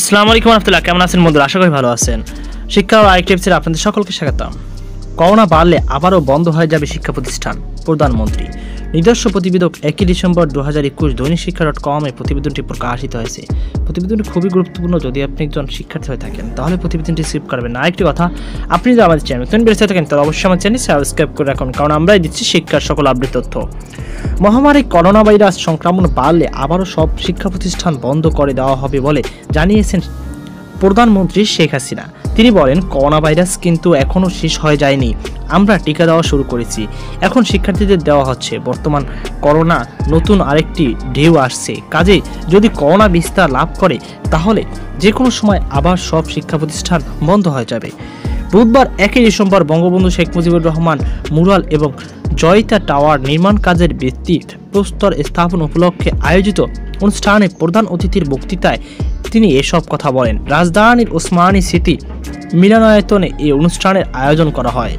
আসসালামু আলাইকুম রাহমাতুল্লাহ, কেমন আছেন বন্ধুরা? আশা করি ভালো আছেন। শিক্ষা ও আরেকটি টিপসে আপনাদের সকলকে স্বাগতম। করোনা বাড়লে আবারও বন্ধ হয়ে যাবে শিক্ষা প্রতিষ্ঠান, প্রধানমন্ত্রী। নিজস্ব প্রতিবেদক 1 ডিসেম্বর 2021 দৈনিক শিক্ষা.com এ প্রতিবেদনটি প্রকাশিত হয়েছে। প্রতিবেদনটি খুবই গুরুত্বপূর্ণ। যদি আপনি একজন শিক্ষার্থী হয়ে থাকেন তাহলে প্রতিবেদনটি স্কিপ করবেন না। আরেকটি কথা, আপনি যদি আমাদের চ্যানেল নতুন বেড়ে থাকেন তাহলে অবশ্যই আমার চ্যানেল সাবস্ক্রাইব করে রাখুন, কারণ আমরাই দিচ্ছি শিক্ষার সকল আপডেট তথ্য। মহামারী করোনা ভাইরাস সংক্রমণ বাড়লে আবারও সব শিক্ষা প্রতিষ্ঠান বন্ধ করে দেওয়া হবে বলে জানিয়েছেন প্রধানমন্ত্রী শেখ হাসিনা। তিনি বলেন, করোনা ভাইরাস কিন্তু এখনও শেষ হয়ে যায়নি। আমরা টিকা দেওয়া শুরু করেছি, এখন শিক্ষার্থীদের দেওয়া হচ্ছে। বর্তমান করোনা নতুন আরেকটি ঢেউ আসছে, কাজেই যদি করোনা বিস্তার লাভ করে তাহলে যে কোনো সময় আবার সব শিক্ষা প্রতিষ্ঠান বন্ধ হয়ে যাবে। বুধবার 1 ডিসেম্বর বঙ্গবন্ধু শেখ মুজিবুর রহমান মুরাল এবং জয়িতা টাওয়ার নির্মাণ কাজের ভিত্তি প্রস্তর স্থাপন উপলক্ষে আয়োজিত অনুষ্ঠানে প্রধান অতিথির বক্তৃতায় তিনি এসব কথা বলেন। রাজধানীর ওসমানী সিটি মিলনায়তনে এই অনুষ্ঠানের আয়োজন করা হয়।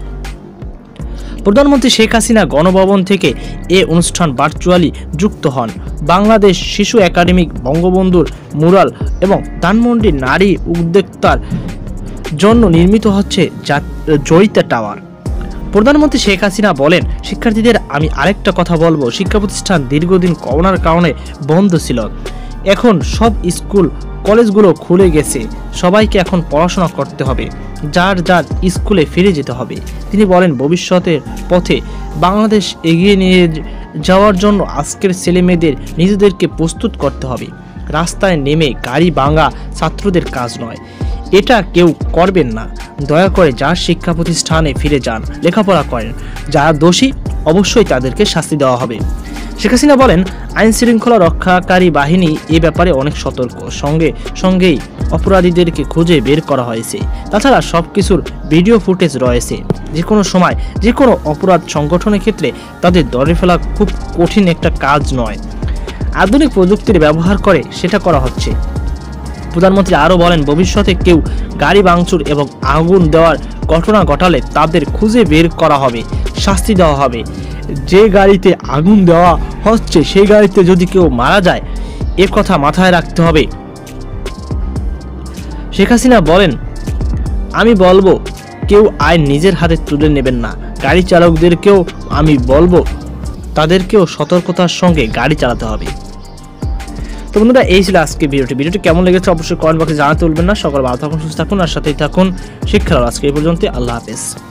প্রধানমন্ত্রী শেখ হাসিনা গণভবন থেকে এই অনুষ্ঠান ভার্চুয়ালি যুক্ত হন। বাংলাদেশ শিশু একাডেমি, বঙ্গবন্ধুর মুরাল এবং ধানমন্ডি নারী উদ্যোক্তার জন্য নির্মিত হচ্ছে জয়িতা টাওয়ার। প্রধানমন্ত্রী শেখ হাসিনা বলেন, শিক্ষার্থীদের আমি আরেকটা কথা বলবো, শিক্ষা প্রতিষ্ঠান দীর্ঘদিন করোনার কারণে বন্ধ ছিল। এখন সব স্কুল কলেজগুলো খুলে গেছে, সবাইকে এখন পড়াশোনা করতে হবে, যার যার স্কুলে ফিরে যেতে হবে। তিনি বলেন, ভবিষ্যতের পথে বাংলাদেশ এগিয়ে নিয়ে যাওয়ার জন্য আজকের ছেলেমেয়েদের নিজেদেরকে প্রস্তুত করতে হবে। রাস্তায় নেমে গাড়ি ভাঙা ছাত্রদের কাজ নয়, এটা কেউ করবেন না। দয়া করে যার শিক্ষা প্রতিষ্ঠানে ফিরে যান, লেখাপড়া করেন। যারা দোষী অবশ্যই তাদেরকে শাস্তি দেওয়া হবে। শেখ হাসিনা বলেন, আইন শৃঙ্খলা রক্ষাকারী বাহিনী এ ব্যাপারে অনেক সতর্ক, সঙ্গেই অপরাধীদেরকে খুঁজে বের করা হয়েছে। তাছাড়া সবকিছুর ভিডিও ফুটেজ রয়েছে। যে কোনো সময় যে কোনো অপরাধ সংগঠনের ক্ষেত্রে তাদের ধরে ফেলা খুব কঠিন একটা কাজ নয়। আধুনিক প্রযুক্তির ব্যবহার করে সেটা করা হচ্ছে। প্রধানমন্ত্রী আরও বলেন, ভবিষ্যতে কেউ গাড়ি ভাঙচুর এবং আগুন দেওয়ার ঘটনা ঘটালে তাদের খুঁজে বের করা হবে, শাস্তি দেওয়া হবে। যে গাড়িতে আগুন দেওয়া হচ্ছে সেই গাড়িতে যদি কেউ মারা যায়, এ কথা মাথায় রাখতে হবে। শেখ হাসিনা বলেন, আমি বলবো কেউ আইন নিজের হাতে তুলে নেবেন না। গাড়ি চালকদেরকেও আমি বলবো তাদেরকেও সতর্কতার সঙ্গে গাড়ি চালাতে হবে। তো বন্ধুরা, এই ছিল আজকে ভিডিওটি কেমন লেগেছে অবশ্যই কমেন্ট বক্সে জানাতে ভুলবেন না। সকল ভালো থাকুন, সুস্থ থাকুন আর সাথেই থাকুন শিক্ষার। আজকে এই পর্যন্ত, আল্লাহ হাফেজ।